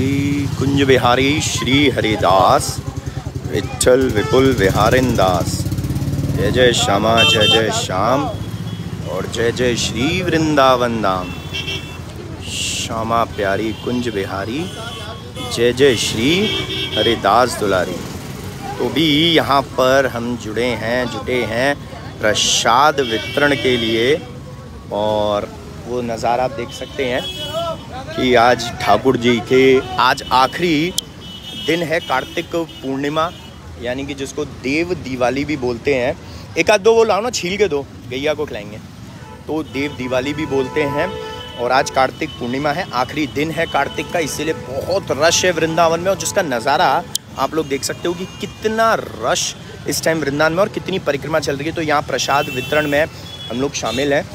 श्री कुंज बिहारी श्री हरिदास विठल विपुल विहारिन दास। जय जय श्यामा जय जय श्याम और जय जय श्री वृंदावन धाम। श्यामा प्यारी कुंज बिहारी जय जय श्री हरिदास दुलारी। तो भी यहाँ पर हम जुटे हैं प्रसाद वितरण के लिए। और वो नज़ारा आप देख सकते हैं कि आज ठाकुर जी के आज आखिरी दिन है, कार्तिक पूर्णिमा, यानी कि जिसको देव दिवाली भी बोलते हैं। एक आध दो वो लाओ ना, छील के दो, गैया को खिलाएंगे। तो देव दिवाली भी बोलते हैं। और आज कार्तिक पूर्णिमा है, आखिरी दिन है कार्तिक का, इसीलिए बहुत रश है वृंदावन में। और जिसका नज़ारा आप लोग देख सकते हो कि कितना रश इस टाइम वृंदावन में और कितनी परिक्रमा चल रही है। तो यहाँ प्रसाद वितरण में हम लोग शामिल हैं।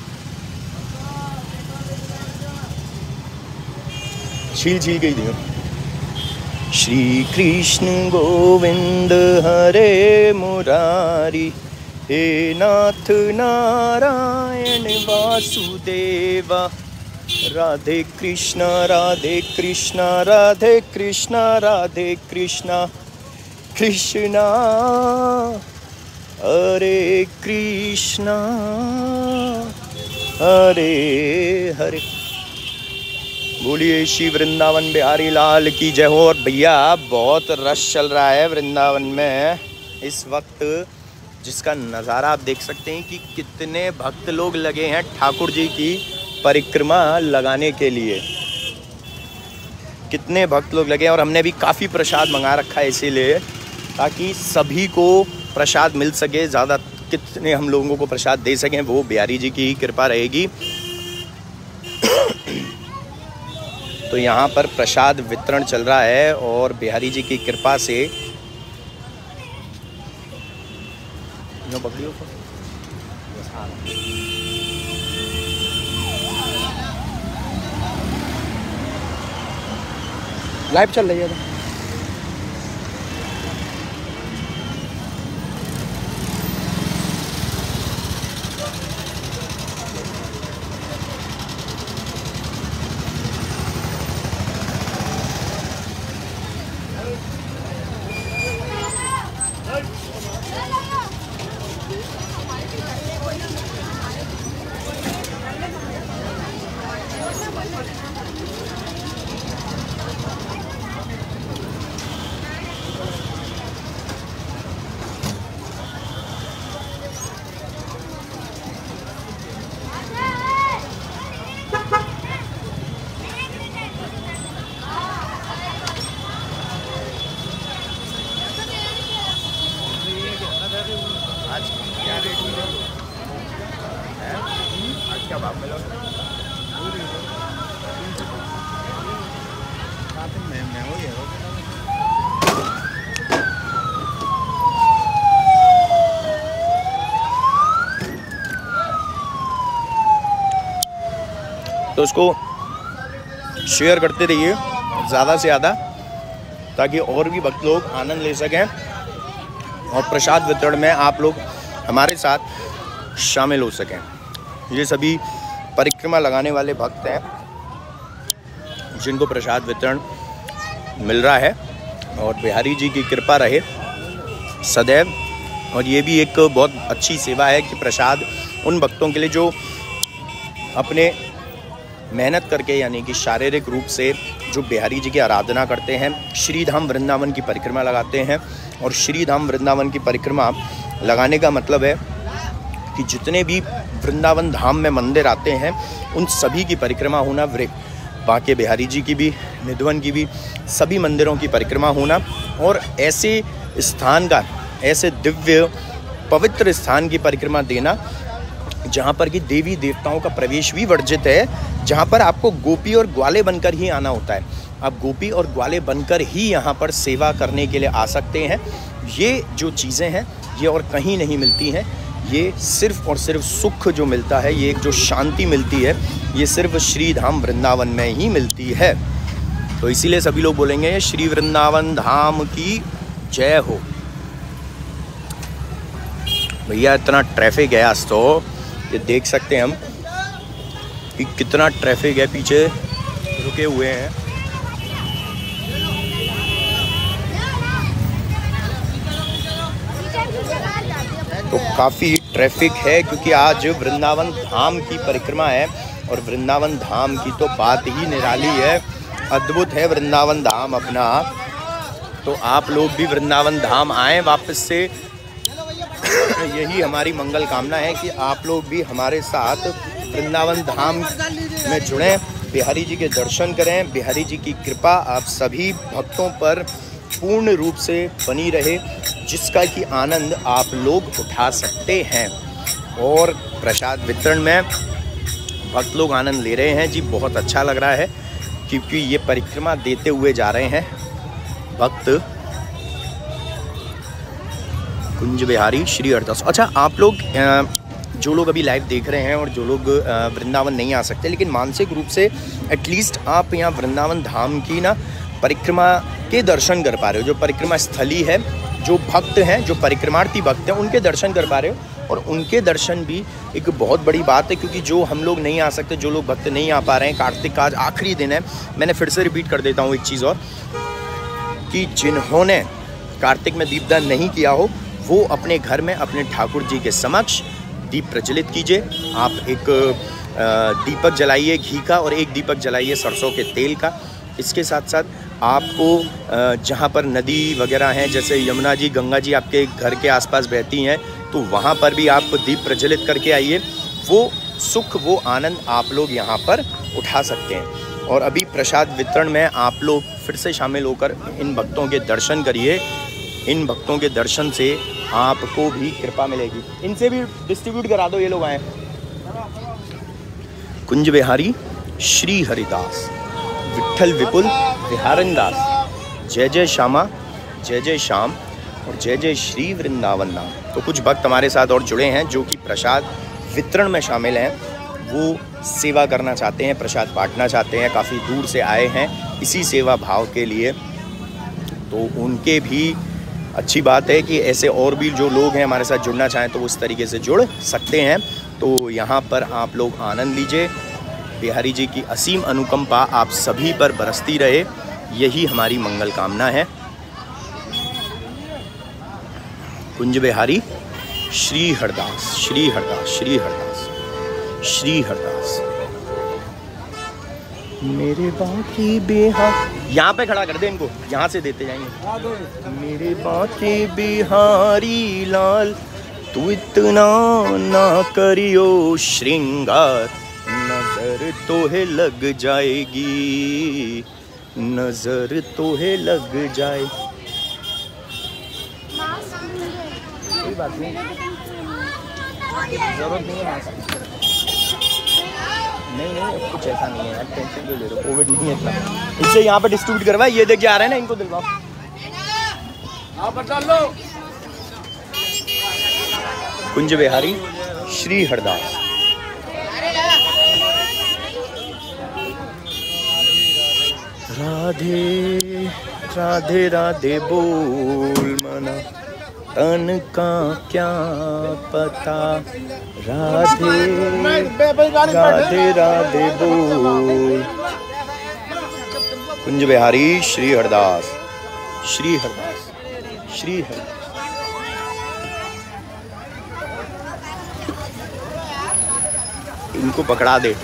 छील के ही दियो। श्री कृष्ण गोविंद हरे मुरारी, हे नाथ नारायण वासुदेवा। राधे कृष्णा राधे कृष्णा राधे कृष्णा राधे कृष्णा, कृष्णा हरे कृष्णा हरे हरे। बोलिए श्री वृंदावन बिहारी लाल की जय हो। और भैया बहुत रश चल रहा है वृंदावन में इस वक्त, जिसका नज़ारा आप देख सकते हैं कि कितने भक्त लोग लगे हैं ठाकुर जी की परिक्रमा लगाने के लिए। कितने भक्त लोग लगे हैं। और हमने भी काफ़ी प्रसाद मंगा रखा है इसीलिए, ताकि सभी को प्रसाद मिल सके। ज़्यादा कितने हम लोगों को प्रसाद दे सकें वो बिहारी जी की कृपा रहेगी। तो यहाँ पर प्रसाद वितरण चल रहा है और बिहारी जी की कृपा से लाइव चल रही है। आज क्या रेट है? आज क्या भाव मिला? तो उसको शेयर करते रहिए ज़्यादा से ज़्यादा, ताकि और भी भक्त लोग आनंद ले सकें। और प्रसाद वितरण में आप लोग हमारे साथ शामिल हो सकें। ये सभी परिक्रमा लगाने वाले भक्त हैं जिनको प्रसाद वितरण मिल रहा है। और बिहारी जी की कृपा रहे सदैव। और ये भी एक बहुत अच्छी सेवा है कि प्रसाद उन भक्तों के लिए जो अपने मेहनत करके, यानी कि शारीरिक रूप से जो बिहारी जी की आराधना करते हैं, श्री धाम वृंदावन की परिक्रमा लगाते हैं। और श्री धाम वृंदावन की परिक्रमा लगाने का मतलब है कि जितने भी वृंदावन धाम में मंदिर आते हैं उन सभी की परिक्रमा होना, बांके बिहारी जी की भी, निधवन की भी, सभी मंदिरों की परिक्रमा होना। और ऐसे स्थान का, ऐसे दिव्य पवित्र स्थान की परिक्रमा देना जहाँ पर कि देवी देवताओं का प्रवेश भी वर्जित है, जहाँ पर आपको गोपी और ग्वाले बनकर ही आना होता है। आप गोपी और ग्वाले बनकर ही यहाँ पर सेवा करने के लिए आ सकते हैं। ये जो चीज़ें हैं ये और कहीं नहीं मिलती हैं। ये सिर्फ और सिर्फ सुख जो मिलता है, ये एक जो शांति मिलती है, ये सिर्फ श्री धाम वृंदावन में ही मिलती है। तो इसीलिए सभी लोग बोलेंगे श्री वृंदावन धाम की जय हो। भैया इतना ट्रैफिक है आज तो, ये देख सकते हैं हम कि कितना ट्रैफिक है, पीछे रुके हुए हैं। तो काफ़ी ट्रैफिक है क्योंकि आज वृंदावन धाम की परिक्रमा है और वृंदावन धाम की तो बात ही निराली है, अद्भुत है वृंदावन धाम अपना। तो आप लोग भी वृंदावन धाम आएँ वापस से, यही हमारी मंगल कामना है कि आप लोग भी हमारे साथ वृंदावन धाम में जुड़ें, बिहारी जी के दर्शन करें। बिहारी जी की कृपा आप सभी भक्तों पर पूर्ण रूप से बनी रहे, जिसका कि आनंद आप लोग उठा सकते हैं। और प्रसाद वितरण में भक्त लोग आनंद ले रहे हैं जी, बहुत अच्छा लग रहा है क्योंकि ये परिक्रमा देते हुए जा रहे हैं भक्त कुंज बिहारी श्री हरदास। अच्छा, आप लोग जो लोग अभी लाइव देख रहे हैं और जो लोग वृंदावन नहीं आ सकते लेकिन मानसिक रूप से एटलीस्ट आप यहाँ वृंदावन धाम की ना परिक्रमा के दर्शन कर पा रहे हो। जो परिक्रमा स्थली है, जो भक्त हैं, जो परिक्रमार्थी भक्त हैं, उनके दर्शन कर पा रहे हो। और उनके दर्शन भी एक बहुत बड़ी बात है क्योंकि जो हम लोग नहीं आ सकते, जो लोग भक्त नहीं आ पा रहे हैं, कार्तिक का आज आखिरी दिन है। मैंने फिर से रिपीट कर देता हूँ एक चीज़ और, कि जिन्होंने कार्तिक में दीपदान नहीं किया हो वो अपने घर में अपने ठाकुर जी के समक्ष दीप प्रज्वलित कीजिए। आप एक दीपक जलाइए घी का और एक दीपक जलाइए सरसों के तेल का। इसके साथ साथ आपको जहाँ पर नदी वगैरह हैं, जैसे यमुना जी, गंगा जी आपके घर के आसपास बहती हैं, तो वहाँ पर भी आप दीप प्रज्वलित करके आइए। वो सुख, वो आनंद आप लोग यहाँ पर उठा सकते हैं। और अभी प्रसाद वितरण में आप लोग फिर से शामिल होकर इन भक्तों के दर्शन करिए। इन भक्तों के दर्शन से आपको भी कृपा मिलेगी। इनसे भी डिस्ट्रीब्यूट करा दो, ये लोग आए। कुंज बिहारी श्री हरिदास, विठल विपुल विहारन दास, जय जय श्यामा, जय जय श्याम और जय जय श्री वृंदावन नाम। तो कुछ भक्त हमारे साथ और जुड़े हैं जो कि प्रसाद वितरण में शामिल हैं, वो सेवा करना चाहते हैं, प्रसाद बांटना चाहते हैं, काफ़ी दूर से आए हैं इसी सेवा भाव के लिए। तो उनके भी अच्छी बात है कि ऐसे और भी जो लोग हैं हमारे साथ जुड़ना चाहें तो उस तरीके से जुड़ सकते हैं। तो यहाँ पर आप लोग आनंद लीजिए। बिहारी जी की असीम अनुकंपा आप सभी पर बरसती रहे, यही हमारी मंगल कामना है। कुंज बिहारी श्री हरदास, श्री हरदास, श्री हरदास, श्री हरदास। मेरे बाकी बिहार, यहाँ पे खड़ा कर दे इनको, यहाँ से देते जाएंगे। मेरे बाकी बिहारी लाल, तू इतना ना करियो श्रृंगार, नजर तोहे लग जाएगी, नजर तोहे लग जाए। कोई बात नहीं, जरूरत नहीं है। नहीं, कुछ ऐसा नहीं है यार, टेंशन क्यों ले रहे हो, कोविड नहीं है इतना। इससे यहाँ पे डिस्ट्रीब्यूट करवाए, ये देख के आ रहे हैं ना, इनको दिलवाओ। कुंज बिहारी श्री हरदास। राधे राधे राधे बोल मना, तन का क्या पता, राधे राधे राधे बोल। कुंज बिहारी श्री हरदास, श्री हरदास, श्री हरदास। इनको पकड़ा दे।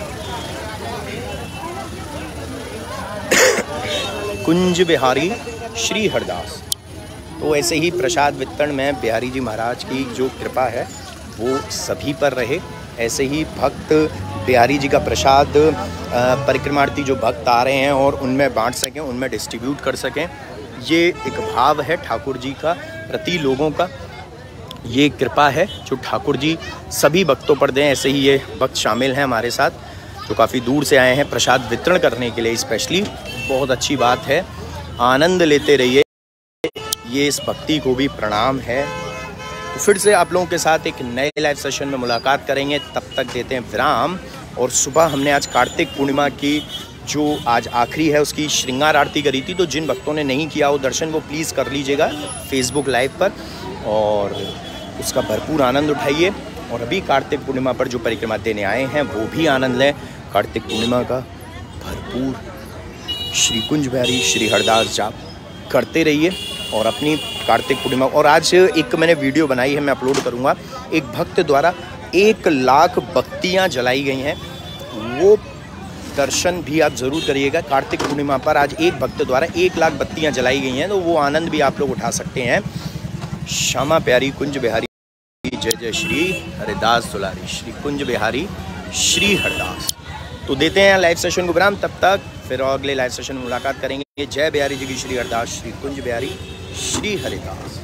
कुंज बिहारी श्री हरदास। तो ऐसे ही प्रसाद वितरण में बिहारी जी महाराज की जो कृपा है वो सभी पर रहे। ऐसे ही भक्त बिहारी जी का प्रसाद परिक्रमार्थी जो भक्त आ रहे हैं और उनमें बांट सकें, उनमें डिस्ट्रीब्यूट कर सकें, ये एक भाव है ठाकुर जी का प्रति लोगों का। ये कृपा है जो ठाकुर जी सभी भक्तों पर दें। ऐसे ही ये भक्त शामिल हैं हमारे साथ जो काफ़ी दूर से आए हैं प्रसाद वितरण करने के लिए स्पेशली। बहुत अच्छी बात है, आनंद लेते रहिए, ये इस भक्ति को भी प्रणाम है। तो फिर से आप लोगों के साथ एक नए लाइव सेशन में मुलाकात करेंगे, तब तक देते हैं विराम। और सुबह हमने आज कार्तिक पूर्णिमा की जो आज आखिरी है उसकी श्रृंगार आरती करी थी, तो जिन भक्तों ने नहीं किया वो दर्शन वो प्लीज़ कर लीजिएगा फेसबुक लाइव पर और उसका भरपूर आनंद उठाइए। और अभी कार्तिक पूर्णिमा पर जो परिक्रमा देने आए हैं वो भी आनंद लें कार्तिक पूर्णिमा का भरपूर। श्री कुंज बिहारी श्री हरदास जाप करते रहिए। और अपनी कार्तिक पूर्णिमा। और आज एक मैंने वीडियो बनाई है, मैं अपलोड करूँगा, एक भक्त द्वारा 1 लाख बत्तियाँ जलाई गई हैं, वो दर्शन भी आप ज़रूर करिएगा। कार्तिक पूर्णिमा पर आज एक भक्त द्वारा 1 लाख बत्तियाँ जलाई गई हैं, तो वो आनंद भी आप लोग उठा सकते हैं। श्यामा प्यारी कुंज बिहारी जय जय श्री हरिदास दुलारी, श्री कुंज बिहारी श्री हरिदास। तो देते हैं लाइव सेशन को विराम, तब तक फिर अगले लाइव सेशन में मुलाकात करेंगे। जय बिहारी जी की श्री हरिदास, श्री कुंज बिहारी श्री हरिदास।